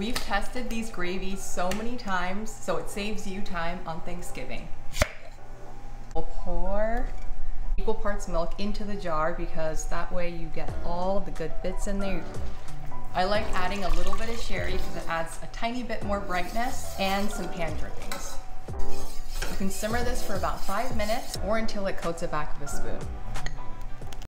We've tested these gravies so many times, so it saves you time on Thanksgiving. We'll pour equal parts milk into the jar because that way you get all the good bits in there. I like adding a little bit of sherry because it adds a tiny bit more brightness and some pan drippings. You can simmer this for about 5 minutes or until it coats the back of a spoon.